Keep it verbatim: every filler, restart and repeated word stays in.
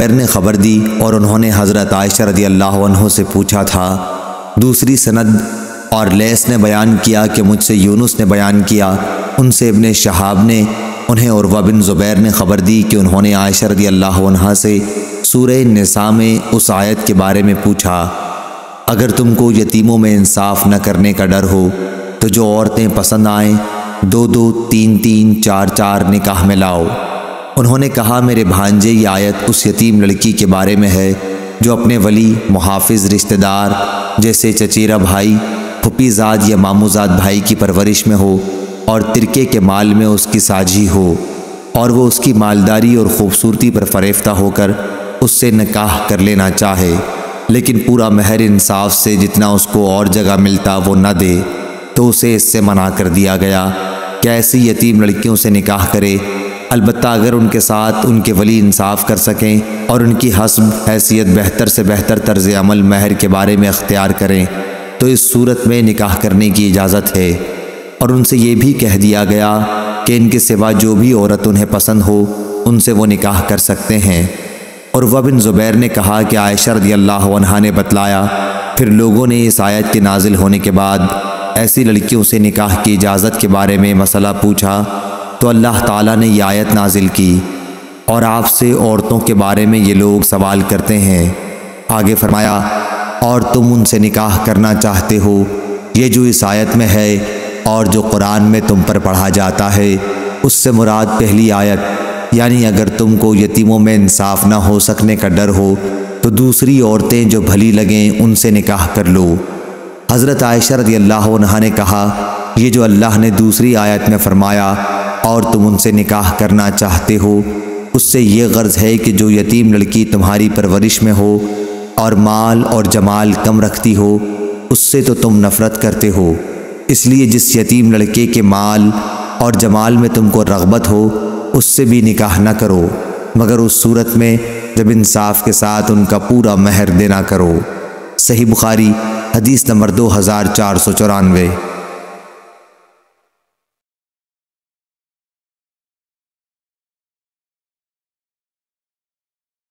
زبیر نے خبر دی اور انہوں نے حضرت عائشہ رضی اللہ عنہ سے پوچھا تھا۔ دوسری سند اور لیث نے بیان کیا کہ مجھ سے یونس نے بیان کیا، ان سے ابن شہاب نے، انہیں عروہ بن زبیر نے خبر دی کہ انہوں نے عائشہ رضی اللہ عنہا سے سورہ نساء میں اس آیت کے بارے میں پوچھا، اگر تم کو یتیموں میں انصاف نہ کرنے کا ڈر ہو تو جو عورتیں پسند آئیں دو دو تین تین چار چار نکاح میں لاؤ۔ انہوں نے کہا، میرے بھانجے، یہ آیت اس یتیم لڑکی کے بارے میں ہے جو اپنے ولی، محافظ، رشتہ دار جیسے چچیرا بھائی، پھپھی زاد یا ماموں زاد بھائی کی پرورش میں ہو اور ترکے کے مال میں اس کی ساجھی ہو، اور وہ اس کی مالداری اور خوبصورتی پر فریفتہ ہو کر اس سے نکاح کر لینا چاہے، لیکن پورا مہر انصاف سے جتنا اس کو اور جگہ ملتا وہ نہ دے، تو اسے اس سے منع کر دیا گیا کہ ایسی یتیم لڑکیوں سے نکاح کرے، البتہ اگر ان کے ساتھ ان کے ولی انصاف کر سکیں اور ان کی حسب حیثیت بہتر سے بہتر طرز عمل مہر کے بارے میں اختیار کریں تو اس صورت میں نکاح کرنے کی اجازت ہے۔ اور ان سے یہ بھی کہہ دیا گیا کہ ان کے سوا جو بھی عورت انہیں پسند ہو ان سے وہ نکاح کر سکتے ہیں۔ اور عروہ بن زبیر نے کہا کہ عائشہ رضی اللہ عنہا نے بتلایا، پھر لوگوں نے اس آیت کے نازل ہونے کے بعد ایسی لڑکیوں سے نکاح کی اجازت کے بارے میں مسئلہ پوچھا تو اللہ تعالیٰ نے یہ آیت نازل کی، اور آپ سے عورتوں کے بارے میں یہ لوگ سوال کرتے ہیں۔ آگے فرمایا، اور تم ان سے نکاح کرنا چاہتے ہو، یہ جو اس آیت میں ہے اور جو قرآن میں تم پر پڑھا جاتا ہے، اس سے مراد پہلی آیت، یعنی اگر تم کو یتیموں میں انصاف نہ ہو سکنے کا ڈر ہو تو دوسری عورتیں جو بھلی لگیں ان سے نکاح کر لو۔ حضرت عائشہ رضی اللہ عنہا نے کہا، یہ جو اللہ نے دوسری آیت میں فرمایا اور تم ان سے نکاح کرنا چاہتے ہو، اس سے یہ غرض ہے کہ جو یتیم لڑکی تمہاری پرورش میں ہو اور مال اور جمال کم رکھتی ہو، اس سے تو تم نفرت کرتے ہو، اس لیے جس یتیم لڑکے کے مال اور جمال میں تم کو رغبت ہو اس سے بھی نکاح نہ کرو، مگر اس صورت میں جب انصاف کے ساتھ ان کا پورا مہر دینا کرو۔ صحیح بخاری حدیث نمبر دو ہزار چار سو چورانوے۔